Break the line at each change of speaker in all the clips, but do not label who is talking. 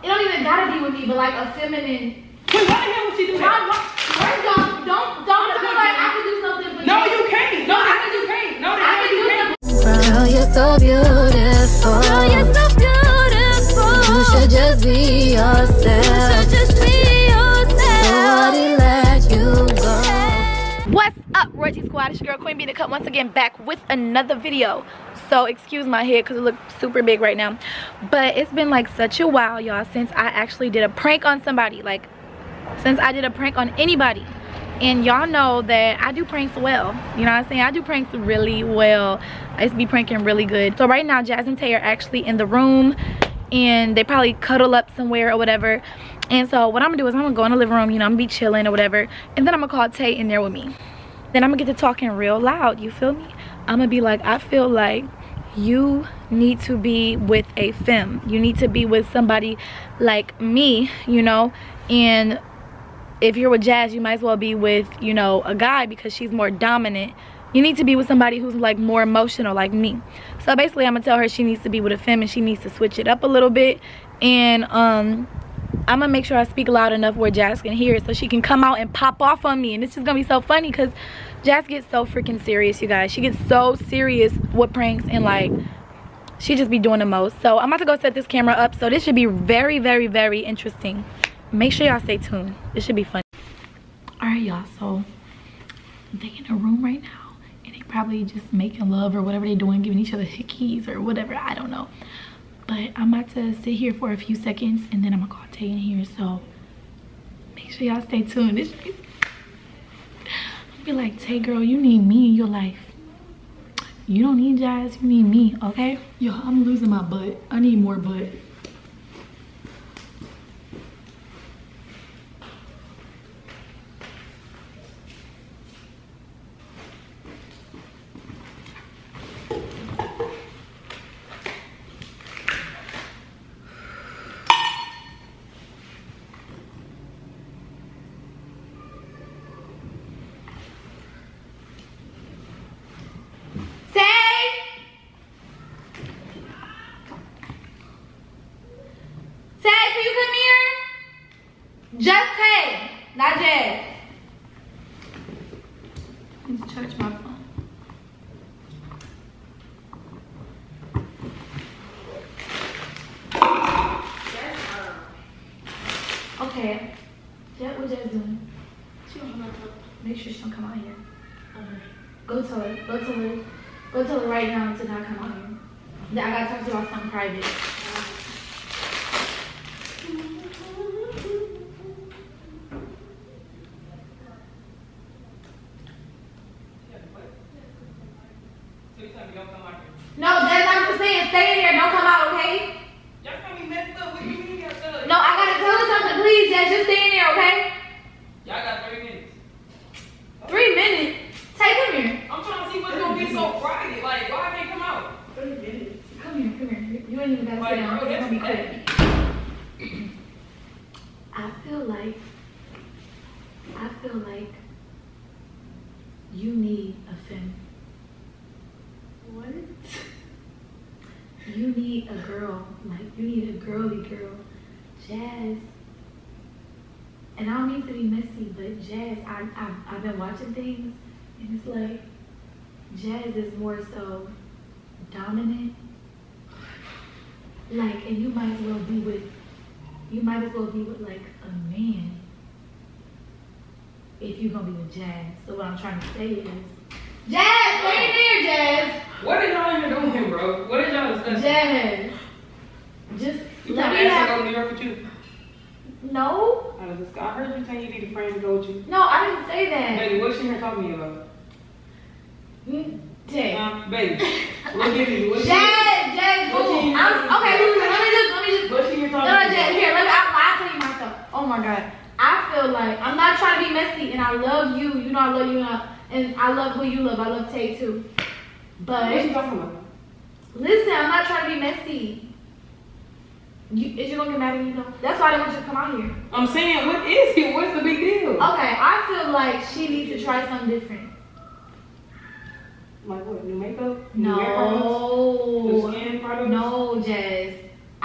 it don't even gotta be with me, but like a feminine.
Wait, why the hell would she do that?
First off, don't feel like I can do something for you.
No, you can't. No, you can't. No, the hell you can't.
Girl, you're so beautiful. Girl, you're so beautiful. You should just be yourself. You should just be yourself. Nobody let you go.
What's up, Royalty Squad? It's your girl Queen Bee in the Cut once again, back with another video. So excuse my head because it looks super big right now, but it's been like such a while, y'all, since I actually did a prank on somebody. Like, since I did a prank on anybody. And y'all know that I do pranks well. You know what I'm saying? I do pranks really well. I used to be pranking really good. So right now, Jazz and Tay are actually in the room, and they probably cuddle up somewhere or whatever. And so what I'm gonna do is I'm gonna go in the living room, you know, I'm gonna be chilling or whatever, and then I'm gonna call Tay in there with me. Then I'm gonna get to talking real loud, you feel me? I'm gonna be like, I feel like you need to be with a femme. You need to be with somebody like me, you know? And if you're with Jazz, you might as well be with, you know, a guy because she's more dominant. You need to be with somebody who's like more emotional like me. So basically I'm gonna tell her she needs to be with a femme and she needs to switch it up a little bit. And I'm gonna make sure I speak loud enough where Jazz can hear it so she can come out and pop off on me. And this is gonna be so funny because Jazz gets so freaking serious, you guys. She gets so serious with pranks and like she just be doing the most. So I'm about to go set this camera up. So this should be very, very, very interesting. Make sure y'all stay tuned. This should be fun. All right, y'all, so they in a room right now and they probably just making love or whatever they doing, giving each other hickeys or whatever, I don't know. But I'm about to sit here for a few seconds and then I'm gonna call Tay in here. So make sure y'all stay tuned. This is, I'll be like, Tay girl, you need me in your life. You don't need Jazz, you need me, okay? Yo, I'm losing my butt. I need more butt. Just Tay, not Jazz. I need to charge my phone. Okay. What Jazz doing? She don't come out. Make sure she don't come out here. Go tell her. Go tell her. Go tell her right now to not come out here. I gotta talk to you about something private. No, that's what I'm just saying. Stay in here. Don't come out, okay?
Y'all got me messed up. What do you mean y'all shut up?
No, I gotta tell her something. Please, Jazz, just stay in there, okay?
Y'all got 3 minutes.
3 minutes? Tay, come here.
I'm trying to see what's gonna be so private. Like, why I can't come out? 3 minutes.
Come here. You ain't even gotta sit down. It's gonna be quick. I feel like you need a femme. What? You need a girl. Like, you need a girly girl. Jazz. And I don't mean to be messy, but Jazz, I've been watching things, and it's like, Jazz is more so dominant. Like, and you might as well be with like a man if you're gonna be with Jazz. So what I'm trying to say is, Jazz, wait there, Jazz.
What are y'all even doing, bro? What are y'all discussing?
Jazz, just
you
let me
ask her to
have.
go to New York with you?
No.
I heard you saying you need a friend to go with you.
No, I didn't say that.
Baby, what's she here talking to you about?
Jazz.
Baby, what give me?
Jazz, boom. Okay, let me just.
What's she here talking
No,
to you?
Jazz, here, I'll tell you myself. Oh my God. I feel like, I'm not trying to be messy, and I love you. You know I love you, and I love who you love. I love Tay too. But
what you talking about?
Listen, I'm not trying to be messy. Is you gonna get mad at me though? That's why I didn't want you to come out here.
I'm saying, what is it? What's the big deal?
Okay, I feel like she needs to try something different.
Like what? New makeup?
No.
New skin product?
No, Jazz.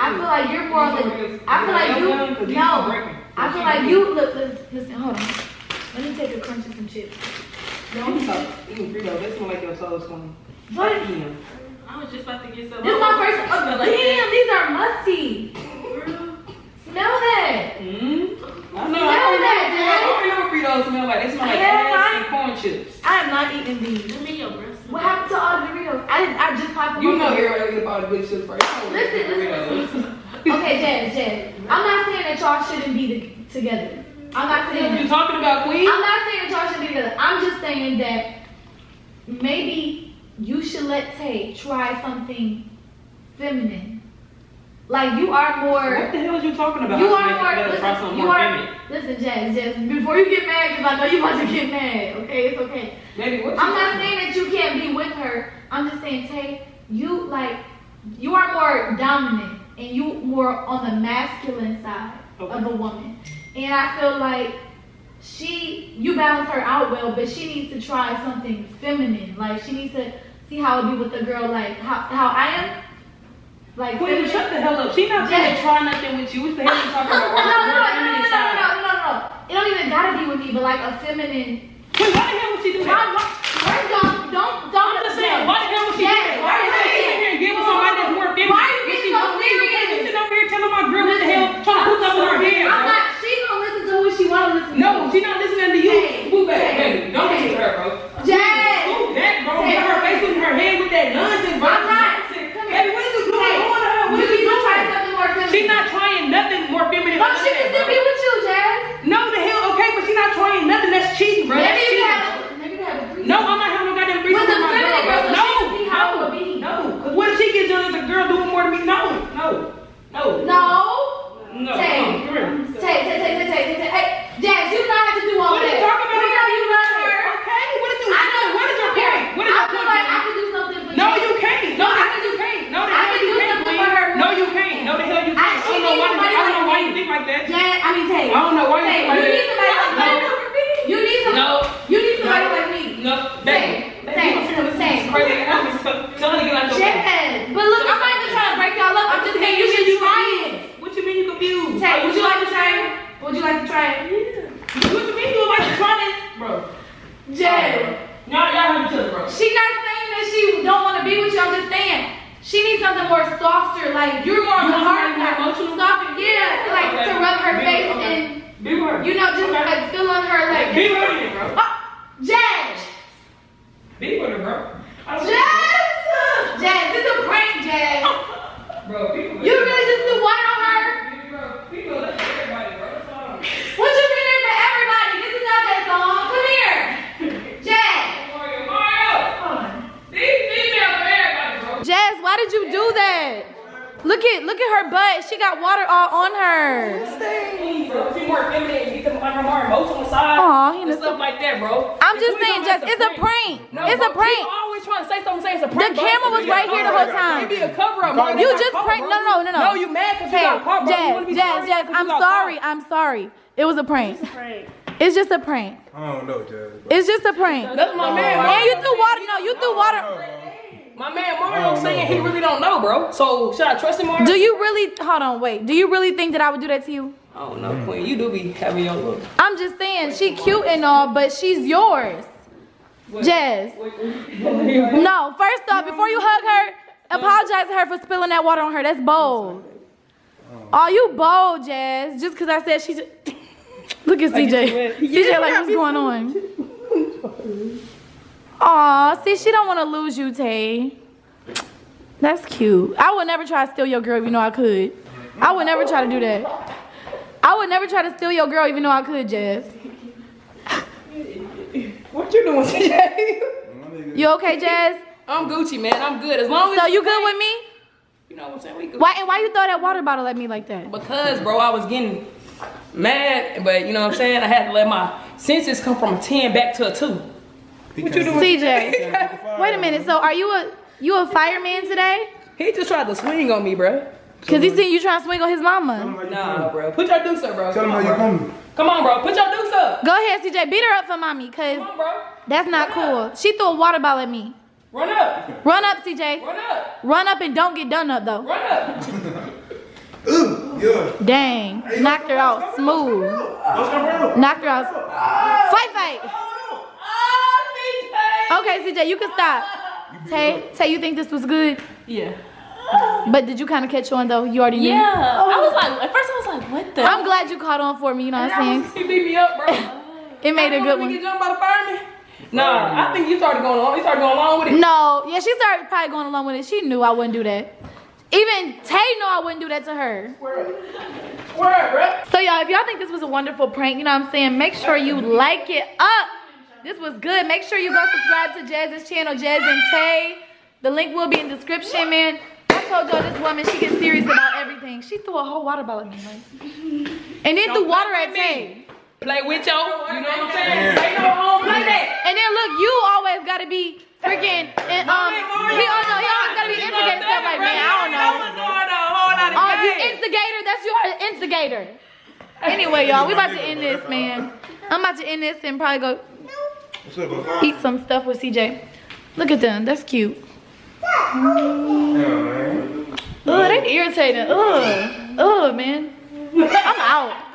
I feel like you're more on the. I feel like you. No. I feel like you. Look, listen. Hold on. Let me take a crunch and some chips.
Don't stop eating Fritos. They smell like your toes coming.
What?
I was just about to get some.
This is my first. Oh, damn, these are musty. Smell that.
I know. I know what Fritos smell like. They smell like ass and corn chips.
I am not eating these. What happened to all the Doritos? I just popped them.
You know everybody eat about the good chips first.
Listen. Okay, Jazz. I'm not saying that y'all shouldn't be together. I'm not saying that.
You talking about Queen?
I'm not saying that y'all shouldn't be together. I'm just saying that maybe you should let Tay try something feminine. Like you are more.
What the hell are you talking about?
You are more. Listen, Jazz. Before you get mad, because I know you about to get mad. Okay, it's okay.
Baby, what
I'm not saying that you can't be with her. I'm just saying, Tay, you are more dominant and you more on the masculine side of a woman. And I feel like you balance her out well, but she needs to try something feminine. Like she needs to see how it be with a girl like how I am. Like
Queen, shut the hell up. She not gonna try nothing with you. What the hell are you talking about?
No. It don't even gotta be with me, but like a feminine.
Wait, why the hell would she do that?
Don't
I'm just saying, why the hell would she do that? Why the hell would she sit here and give us somebody that's more feminine?
Why are you getting so serious?
You sit up here telling my girl what the hell, trying to put something in her head.
She gonna listen to who she wanna listen to.
No, she not listening to you. Move back, baby. Don't listen to her, bro.
Jazz.
Move back, bro. Get her face in her head with that nonsense, bro.
I'm not.
Baby, what is you doing? What is you doing?
Try something more feminine.
She's not trying nothing more feminine.
But she can still be with you, Jazz.
No, the hell, okay, but she's not trying nothing. That's cheating, bro.
Maybe you have a threesome.
No, I'm not having no goddamn threesome with my girl, bro. No. Because what if she gets done as a girl doing more to me? No. Tay.
Hey, Jazz, you do not have to do all
that. What are you talking about?
We know you love her.
Okay, what is your point? What is your
I
point?
feel like I can do something for you.
No, you can't. No,
I can do something for her.
No, you can't. No, the hell you can't. I don't know why you think like that.
Jazz, I mean, Tay.
I don't know why you think like that.
You need somebody like me.
No, Tay.
Jazz, but look, I'm not even trying to break y'all up. I'm just saying you should try it.
What you mean you confused?
Tay, would you like to try it? Would you like to try it?
Yeah. What you mean you would like to try it? Bro.
Jazz.
Y'all heard each other, bro.
She's not saying that she don't want to be with you. I'm just saying she needs something more softer. Like you're more on the hard side. Softer, yeah. Like to rub her face and
be with her.
You know, just like feel on her like.
Be with her, bro.
Jazz.
Be with her, bro.
Jazz, this is a prank, Jazz.
Bro, be with her.
You really just threw water on her?
Be with everybody, bro. That's all.
What you mean there for everybody? This is not that song. Come here. Jazz. Jazz, why did you do that? Look at her butt. She got water all on her.
She more feminine. You can like her more emotional side. And stuff like that, bro.
I'm just saying, Jazz, it's a prank. It's a prank.
You always trying to say something, say it's a prank.
The camera was right here the whole time.
It be a cover up.
You just pranked. No.
No, you mad because you got caught, bro.
Jazz, I'm sorry. It was a prank. It's just a prank.
I don't know, Jazz.
It's just a prank.
That's my man.
And you threw water. No, you threw water.
My man Mario saying he really don't know, bro. So should I trust him, Mario?
Do you really? Hold on, wait. Do you really think that I would do that to you?
Oh no, Queen. You do be having your look.
I'm just saying, she cute and all, but she's yours. What? Jazz. No, first off, before you hug her, apologize to her for spilling that water on her. That's bold. Oh, you bold, Jazz. Just because I said she's... Look at CJ. CJ like, what's going on? Aw, see, she don't want to lose you, Tay. That's cute. I would never try to steal your girl even though I could. I would never try to do that. I would never try to steal your girl even though I could, Jazz.
What you doing, CJ?
You okay, Jazz?
I'm Gucci, man. I'm good. As long as
so you good with me?
You know what I'm saying? We good.
Why you throw that water bottle at me like that?
Because, bro, I was getting mad, but you know what I'm saying? I had to let my senses come from a 10 back to a 2. What you doing?
CJ, wait a minute. So are you a fireman today?
He just tried to swing on me, bro.
Cause he seen you trying to swing on his mama.
Nah, bro. Put your deuce up, bro.
Tell him how you coming.
Come on, bro. Put your deuce up.
Go ahead, CJ. Beat her up for mommy, cause
come on, bro.
That's not cool. She threw a water bottle at me.
Run up.
Run up, CJ.
Run up.
Run up and don't get done up though.
Run up.
Yeah.
Dang. Knocked her out smooth. Knocked her out. Fight. Okay, CJ, you can stop. Tay, you think this was good?
Yeah.
But did you kind of catch on though? You already knew?
Yeah. I was like, at first I was like, what the?
I'm glad you caught on for me, you know what I'm saying?
He beat me up, bro.
It made a good one.
Get jumped by the fireman? No, I think you started going along. You started going along with it.
No, yeah, she started probably going along with it. She knew I wouldn't do that. Even Tay knew I wouldn't do that to her.
Word, bro.
So y'all, if y'all think this was a wonderful prank, you know what I'm saying, make sure you like it up. This was good. Make sure you go subscribe to Jazz's channel, Jazz and Tay. The link will be in the description, man. I told y'all this woman, she gets serious about everything. She threw a whole water bottle at me, like, and then threw water at Tay.
Play with yo, you know what I'm saying? Play no home, play that.
And then look, you always gotta be freaking, and he always gotta be instigating stuff like, man, I don't know. Oh, you instigator? That's your instigator. Anyway, y'all, we about to end this, man. I'm about to end this and probably go eat some stuff with CJ. Look at them, that's cute. Ugh, they irritating. Ugh, man. I'm out.